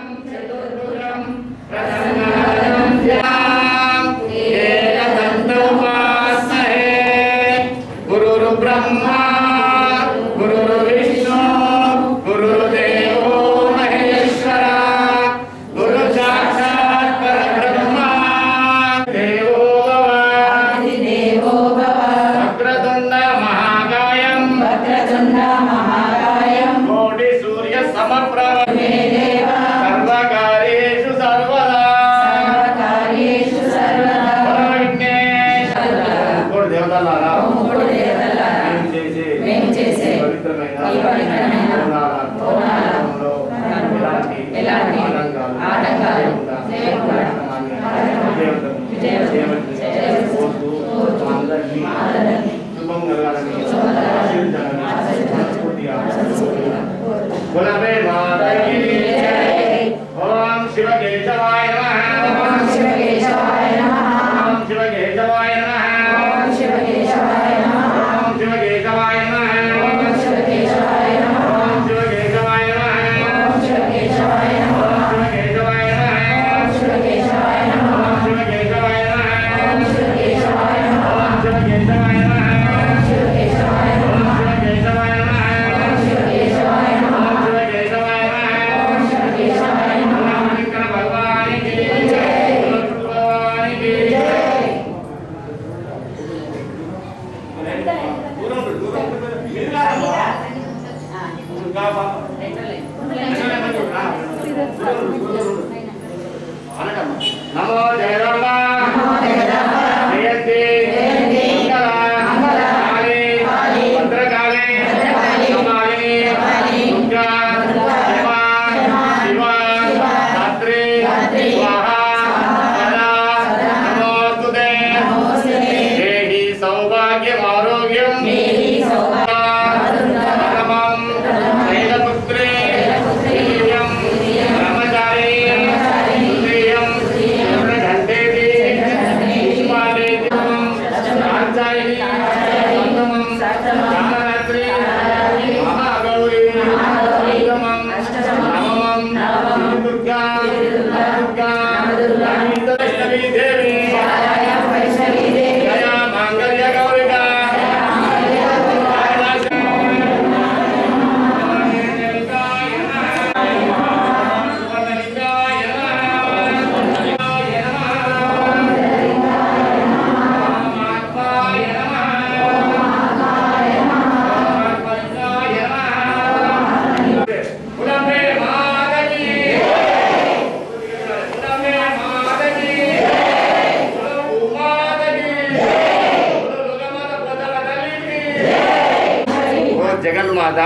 జగన్మాత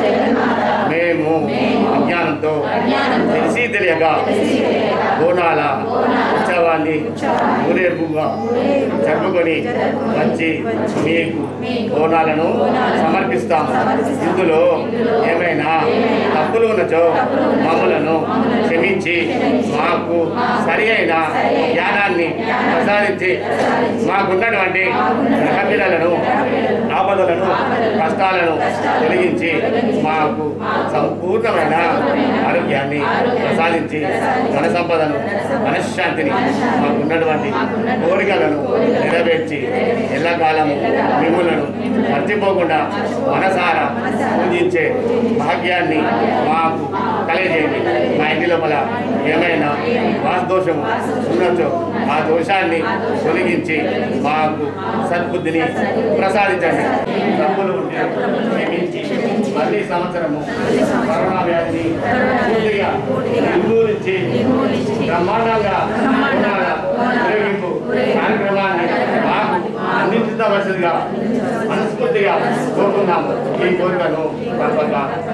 మేము అజ్ఞానంతో తెలిసి తెలియక బోనాల ఉత్సవాన్ని ఊరేర్పుగా జరుపుకొని వచ్చి మీకు బోనాలను సమర్పిస్తాము. ఇందులో ఏమైనా తప్పులు ఉన్నచో మమ్మలను క్షమించి మాకు సరి అయిన జ్ఞానాన్ని ప్రసాదించి మాకున్నటువంటి గ్రహపిల్లలను ఆపదలను కష్టాలను తొలగించి మాకు సంపూర్ణమైన ఆరోగ్యాన్ని ప్రసాదించి ధన సంపదను మనశ్శాంతిని మాకున్నటువంటి కోరికలను నెరవేర్చి ఎల్లకాలము మిమ్ములను మర్చిపోకుండా మనసారా పూజించే భాగ్యాన్ని మాకు కలిగజేయండి. మా ఇంటి లోపల ఏమైనా వాస్తోషము ఉన్నచో ఆ దోషాన్ని తొలగించి మాకు సద్బుద్ధిని ప్రసాదించండి. తప్పులు ఉంటే క్షమించి మళ్ళీ సంవత్సరము కరోనా వ్యాధిని పూర్తిగా నిర్మూలించి బ్రహ్మాండంగా ఉపయోగింపు కార్యక్రమాన్ని మాకు అందించవలసిందిగా మనస్ఫూర్తిగా కోరుకున్నాము. ఈ కోరికను తప్పక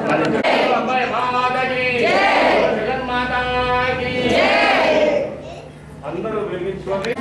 అందరూ వెలిగించుకోండి.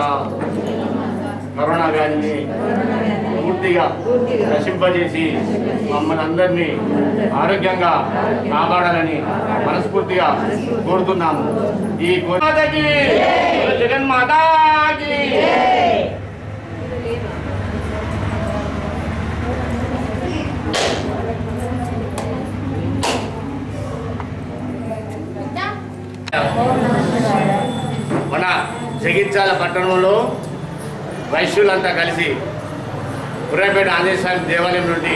కరోనా వ్యాధిని పూర్తిగా నశింపజేసి మమ్మల్ని అందరినీ ఆరోగ్యంగా కాపాడాలని మనస్ఫూర్తిగా కోరుతున్నాము. ఈ కోరికకి జగన్మాతాకి మన జగిత్యాల పట్టణంలో వైశ్యులంతా కలిసి పుర్రాపేట ఆంజనేయ స్వామి దేవాలయం నుండి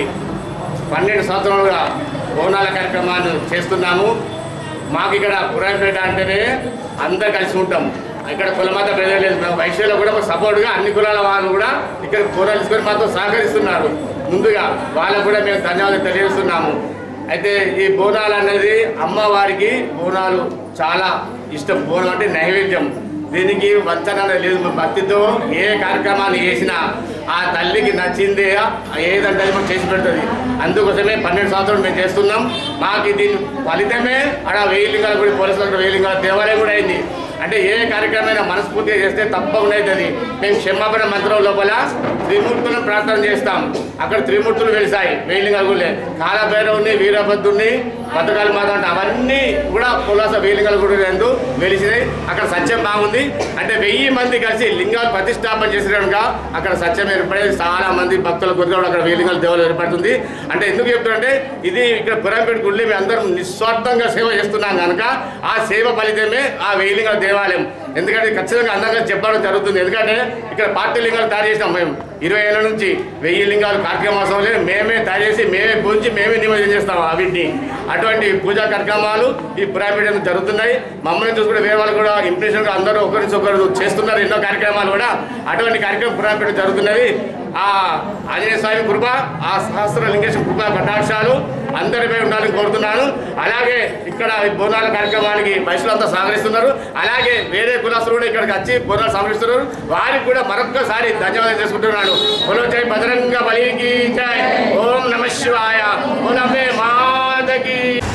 12 సంవత్సరాలుగా బోనాల కార్యక్రమాన్ని చేస్తున్నాము. మాకు ఇక్కడ పుర్రాపేట అంటేనే అందరు కలిసి ఉంటాం. ఇక్కడ కులమత ప్రజలు లేదు. మేము వైశ్యులు కూడా సపోర్ట్గా అన్ని కులాల వాళ్ళు కూడా ఇక్కడ బోనాలు తీసుకొని మాతో సహకరిస్తున్నారు. ముందుగా వాళ్ళకు కూడా మేము ధన్యవాదాలు తెలియజేస్తున్నాము. అయితే ఈ బోనాలు అనేది అమ్మవారికి బోనాలు చాలా ఇష్టం. బోనం అంటే నైవేద్యం. దీనికి వంచన లేదు. భక్తితో ఏ కార్యక్రమాన్ని చేసినా ఆ తల్లికి నచ్చిందే ఏదంటే మనం చేసి పెడుతుంది. అందుకోసమే 12 సంవత్సరాలు మేము చేస్తున్నాం. మాకు దీని ఫలితమే అక్కడ 1000 లింగాల గుడి పోలీసులు 1000 లింగాల దేవాలయం కూడా అయింది. అంటే ఏ కార్యక్రమమైనా మనస్ఫూర్తిగా చేస్తే తప్పకుండా అవుతుంది. మేము క్షమాపణ మంత్రం లోపల త్రిమూర్తులను ప్రార్థన చేస్తాం. అక్కడ త్రిమూర్తులు వెలిసాయి 1000 లింగాల గుడి. కాలభైరవుని, వీరభద్రుని, పథకాలు మాత్రం అంటే అవన్నీ కూడా పులాస 1000 లింగాల గుడి ఎందు వెలిసినాయి. అక్కడ సత్యం బాగుంది. అంటే 1000 మంది కలిసి లింగాలు ప్రతిష్టాపన చేసినాక అక్కడ సత్యం ఏర్పడేది. చాలా మంది భక్తుల కొద్దిగా అక్కడ 1000 లింగాల దేవాలయం ఏర్పడుతుంది. అంటే ఎందుకు చెప్తారంటే ఇది ఇక్కడ పురాపేట గుడిలో మేము అందరం నిస్వార్థంగా సేవ చేస్తున్నాం కనుక ఆ సేవ ఫలితమే ఆ 1000 లింగాల దేవాలయం. ఎందుకంటే ఖచ్చితంగా అందంగా చెప్పడం జరుగుతుంది. ఎందుకంటే ఇక్కడ పార్టీ లింగాలు తయారు చేసినాం. మేము 20 ఏళ్ళ నుంచి 1000 లింగాలు కార్తీక మాసంలో మేమే తయారు చేసి మేమే పూజించి మేమే నిమజ్జనం చేస్తాం. వీటిని అటువంటి పూజా కార్యక్రమాలు ఈ పురాపేట జరుగుతున్నాయి. మమ్మల్ని చూసి కూడా వేరే వాళ్ళు కూడా ఇంప్రెషన్గా అందరూ ఒకరి ఒకరు చేస్తున్నారు. ఎన్నో కార్యక్రమాలు కూడా అటువంటి కార్యక్రమం పురాపేట జరుగుతున్నది. ఆ ఆంజనేయ స్వామి కృప, ఆ సహస్రలింగేశ్వర కృప కటాక్షాలు అందరిపై ఉండాలని కోరుతున్నాను. అలాగే ఇక్కడ బోనాల కార్యక్రమానికి వైశ్యులంతా సహకరిస్తున్నారు. అలాగే వేరే కులస్తులు కూడా ఇక్కడికి వచ్చి బోనాలు సహకరిస్తున్నారు. వారికి కూడా మరొక్కసారి ధన్యవాదాలు చేసుకుంటున్నాను. బోలో జై బజరంగ బలికి జై. ఓం నమః శివాయ. బోలమే మాతకి.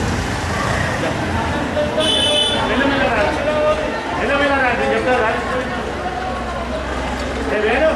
చెప్తారా వేరు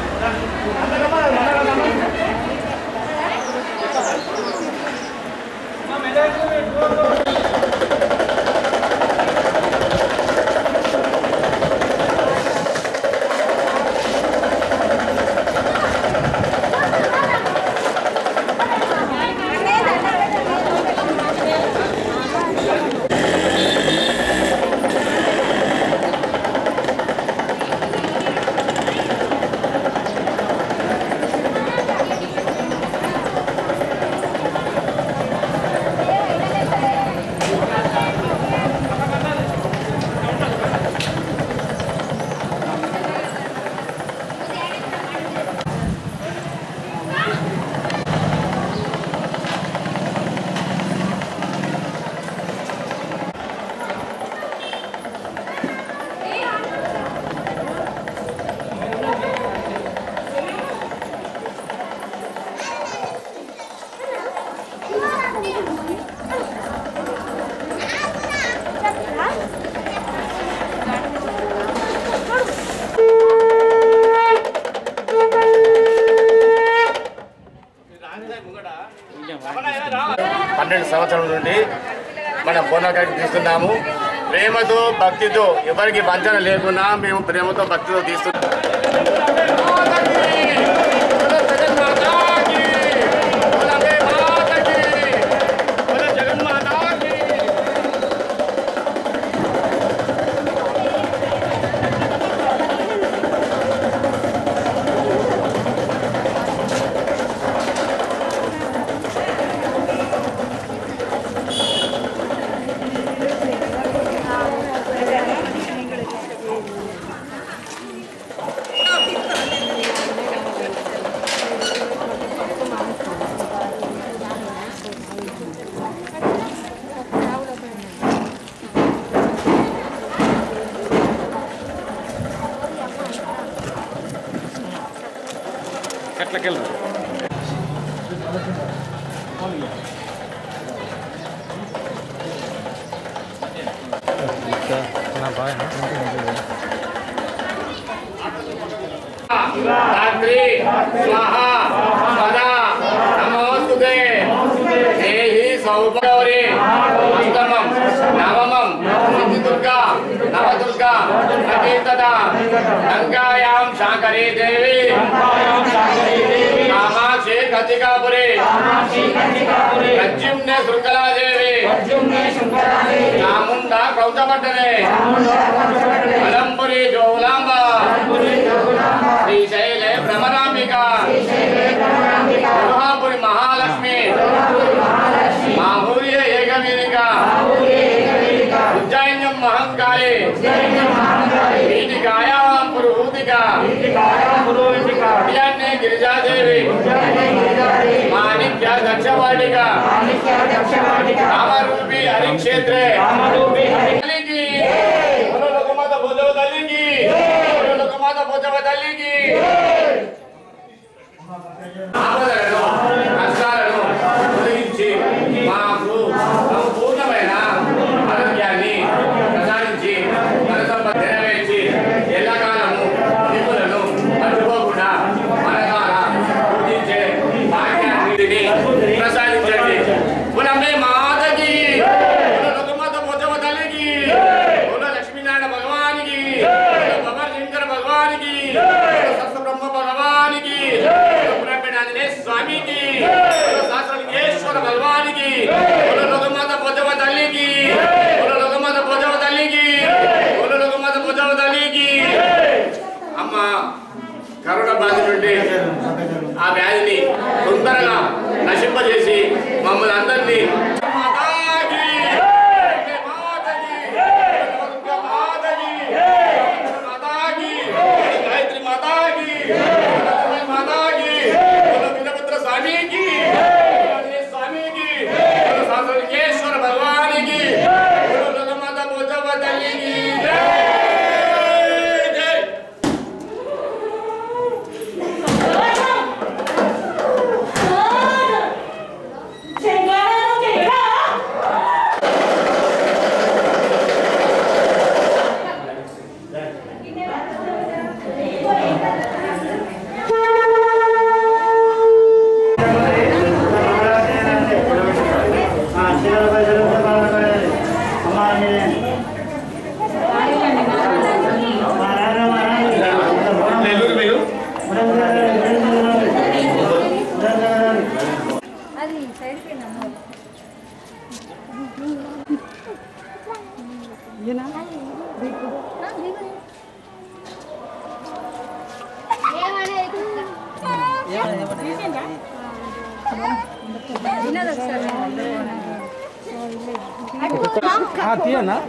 సంవత్సరం నుండి మన బోనాలు తీస్తున్నాము. ప్రేమతో భక్తితో ఎవరికి వంచన లేకుండా మేము ప్రేమతో భక్తితో తీస్తున్నాము. ఎట్లకెళ్ళరు నా బాగా धात्री स्वाहा सदा नमोस्तुते देहि सौभगौरी अष्टमं नवमं सिद्धिदुर्गा नवदुर्गा प्रकीर्तता गंगायां शाकरे देवी कामाक्षी कतिकापुरी प्रद्युम्ने शृंखला देवी चामुंडा कौतपट्टने अलंपुरी जोलांबा श्रीशैले भ्रमरांबिका कोल्हापुरी महालक्ष्मी माहुर्य एकवीरिका उज्जैन्यं महंकाली वीतिकायां पुरोहितिका कल्याणे गिरिजा देवी माणिक्य दक्षवाटिका कामरूपी हरिक्षेत्रे लोकमाता भोजव तल्ली की लोकमाता भोजव तल्ली की కష్టాలను తొలగించి మాకు సంపూర్ణమైన ఆరోగ్యాన్ని ప్రసాదించి మన సంపద నెరవేర్చి ఎల్లకాలము నిపుణులను మర్చిపోకుండా మనకాల పూజించే భాగ్యాన్ని ప్రసాదించండి. పునమే మాతకి లోకమాత భోజవ తల్లికి లక్ష్మీనారాయణ భగవానికి భగవాన్ శంకర భగవానికి సత్సబ్రహ్మ భగవానికి स्वामी की शास्त्रलिंगेश्वर भगवान की बोलो लोकमाता भोजव तल्ली की बोलो लोकमाता भोजव तल्ली की बोलो लोकमाता भोजव तल्ली की అమ్మ కరోనా బాధ నుండి ఆ వ్యాధిని తొందరగా నశింపజేసి మమ్మల్ని అందరినీ ना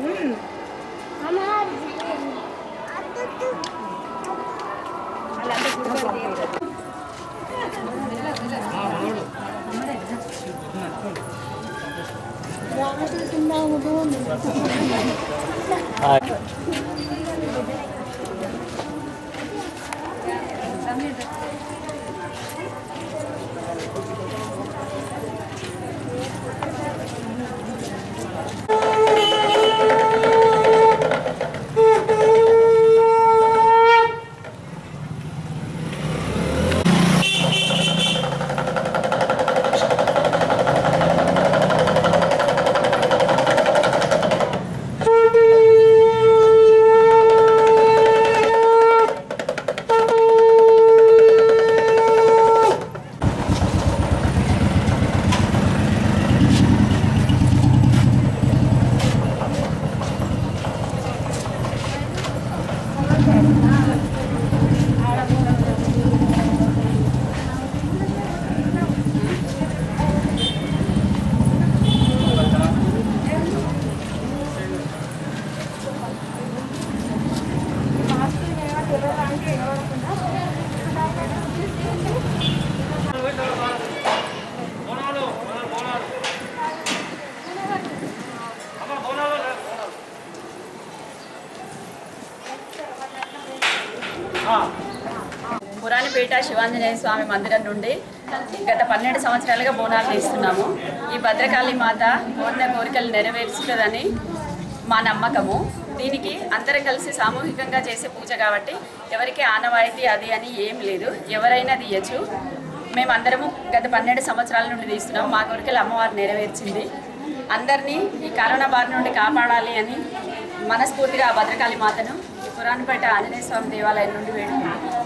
పురాణిపేట శివాంజనేయ స్వామి మందిరం నుండి గత 12 సంవత్సరాలుగా బోనాలు చేస్తున్నాము. ఈ భద్రకాళి మాత కోరిన కోరికలు నెరవేర్చుతుందని మా నమ్మకము. దీనికి అందరం కలిసి సామూహికంగా చేసే పూజ కాబట్టి ఎవరికి ఆనవాయితీ అది అని ఏం లేదు, ఎవరైనా తీయచ్చు. మేమందరము గత 12 సంవత్సరాల నుండి తీస్తున్నాం. మా కోరికలు అమ్మవారు నెరవేర్చింది. అందరినీ ఈ కరోనా బారి నుండి కాపాడాలి అని మనస్ఫూర్తిగా ఆ భద్రకాళి మాతను ఈ పురాణపేట ఆంజనేయ స్వామి దేవాలయం నుండి వేడుకుంటున్నాం.